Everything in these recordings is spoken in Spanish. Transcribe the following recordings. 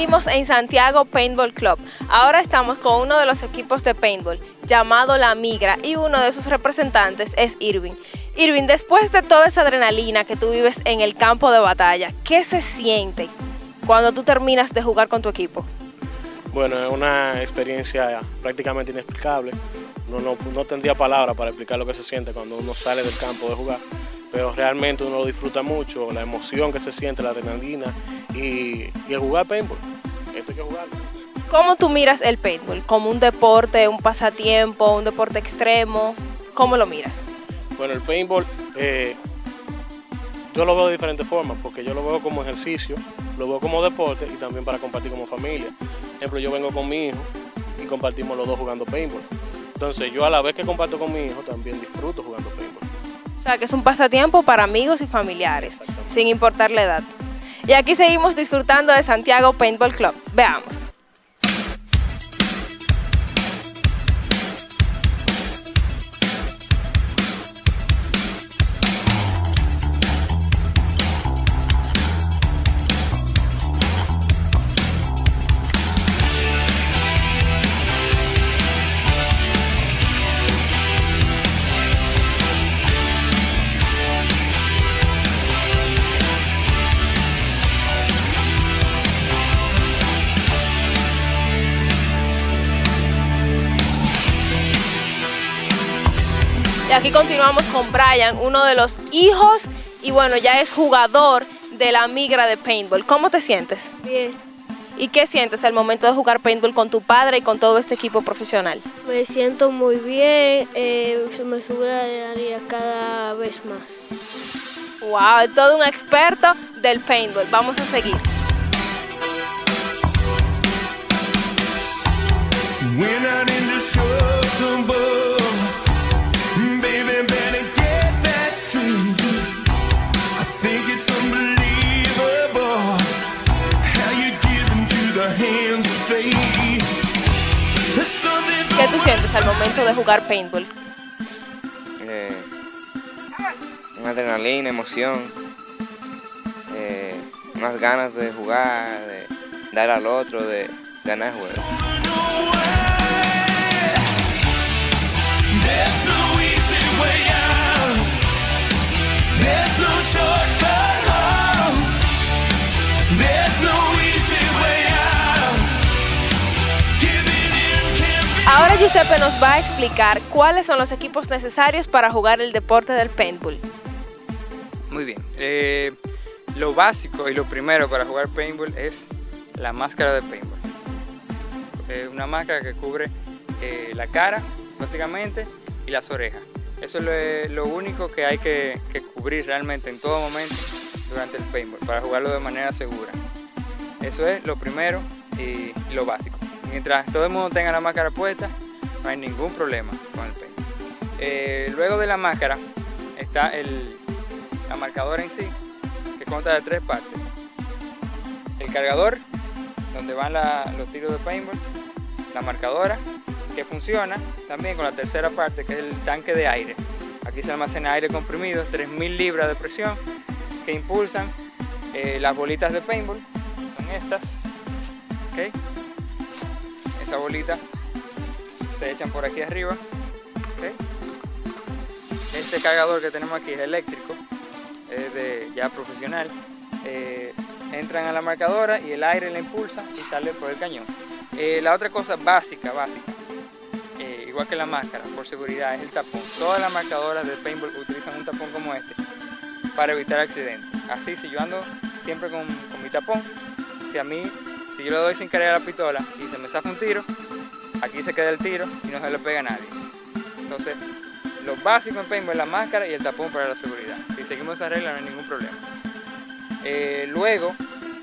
seguimos en Santiago Paintball Club. Ahora estamos con uno de los equipos de paintball llamado La Migra y uno de sus representantes es Irving. Irving, después de toda esa adrenalina que tú vives en el campo de batalla, ¿qué se siente cuando tú terminas de jugar con tu equipo? Bueno, es una experiencia prácticamente inexplicable. No tendría palabras para explicar lo que se siente cuando uno sale del campo de jugar, pero realmente uno lo disfruta mucho, la emoción que se siente, la adrenalina y el jugar paintball. Esto hay que jugarlo. ¿Cómo tú miras el paintball? ¿Como un deporte, un pasatiempo, un deporte extremo? ¿Cómo lo miras? Bueno, el paintball yo lo veo de diferentes formas, porque yo lo veo como ejercicio, lo veo como deporte y también para compartir como familia. Por ejemplo, yo vengo con mi hijo y compartimos los dos jugando paintball. Entonces yo a la vez que comparto con mi hijo también disfruto jugando paintball. O sea, que es un pasatiempo para amigos y familiares, sin importar la edad. Y aquí seguimos disfrutando de Santiago Paintball Club. Veamos. Y aquí continuamos con Brian, uno de los hijos y bueno, ya es jugador de La Migra de paintball. ¿Cómo te sientes? Bien. ¿Y qué sientes al momento de jugar paintball con tu padre y con todo este equipo profesional? Me siento muy bien, me sube la adrenalina cada vez más. Wow, es todo un experto del paintball. Vamos a seguir. ¿Qué tú sientes al momento de jugar paintball? Una adrenalina, emoción, unas ganas de jugar, de dar al otro, de ganar el juego. Ahora Giuseppe nos va a explicar cuáles son los equipos necesarios para jugar el deporte del paintball. Muy bien. Lo básico y lo primero para jugar paintball es la máscara de paintball. Una máscara que cubre la cara, básicamente, y las orejas. Eso es lo único que hay que cubrir realmente en todo momento durante el paintball para jugarlo de manera segura. Eso es lo primero y lo básico. Mientras todo el mundo tenga la máscara puesta, no hay ningún problema con el paintball. Luego de la máscara está la marcadora en sí, que consta de 3 partes. El cargador, donde van los tiros de paintball, la marcadora, que funciona también con la tercera parte, que es el tanque de aire. Aquí se almacena aire comprimido, 3000 libras de presión, que impulsan las bolitas de paintball, son estas, ¿okay? Esa bolita se echan por aquí arriba, ¿okay? Este cargador que tenemos aquí es eléctrico, es ya profesional. Entran a la marcadora y el aire la impulsa y sale por el cañón. La otra cosa básica, igual que la máscara, por seguridad, es el tapón. Todas las marcadoras de paintball utilizan un tapón como este para evitar accidentes. Así, si yo ando siempre con mi tapón, si yo le doy sin querer a la pistola y se me zafa un tiro, aquí se queda el tiro y no se le pega a nadie. Entonces, lo básico en paintball es la máscara y el tapón para la seguridad. Si seguimos esa regla no hay ningún problema. Luego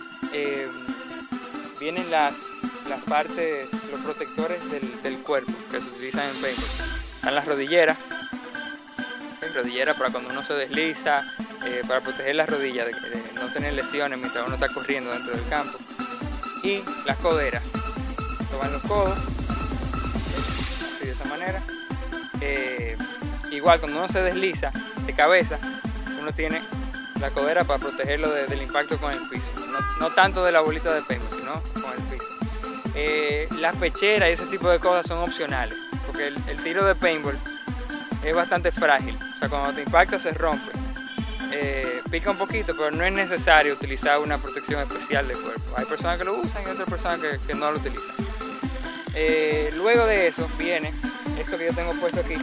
vienen las partes, los protectores del cuerpo que se utilizan en paintball. Están las rodilleras, rodilleras para cuando uno se desliza, para proteger las rodillas de no tener lesiones mientras uno está corriendo dentro del campo. Y las coderas, esto va en los codos, así de esa manera. Igual cuando uno se desliza de cabeza, uno tiene la codera para protegerlo del impacto con el piso. No tanto de la bolita de paintball, sino con Las pecheras y ese tipo de cosas son opcionales, porque el tiro de paintball es bastante frágil. O sea, cuando te impacta se rompe. Pica un poquito, pero no es necesario utilizar una protección especial del cuerpo. Hay personas que lo usan y otras personas que no lo utilizan. Luego de eso viene esto que yo tengo puesto aquí,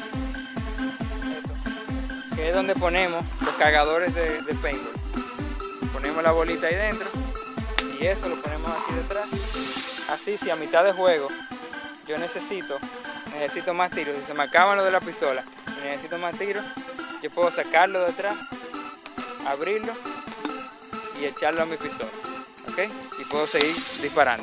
que es donde ponemos los cargadores de paintball. Ponemos la bolita ahí dentro y eso lo ponemos aquí detrás. Así, si a mitad de juego yo necesito más tiros, si se me acaban los de la pistola y necesito más tiros, yo puedo sacarlo de atrás, abrirlo y echarlo a mi pistola, ¿ok? Y puedo seguir disparando.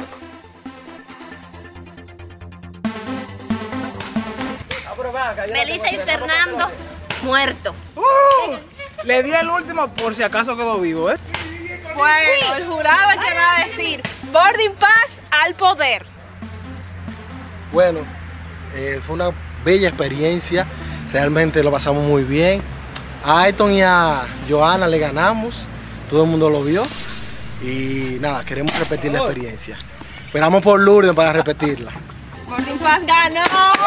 Melissa y Fernando muerto. Le di el último por si acaso quedó vivo, ¿eh? Bueno, el jurado es que va a decir boarding pass al poder. Bueno, fue una bella experiencia, realmente lo pasamos muy bien. A Ayton y a Johanna le ganamos, todo el mundo lo vio y nada, queremos repetir la experiencia. Esperamos por Lourdes para repetirla. Boarding pass ganó.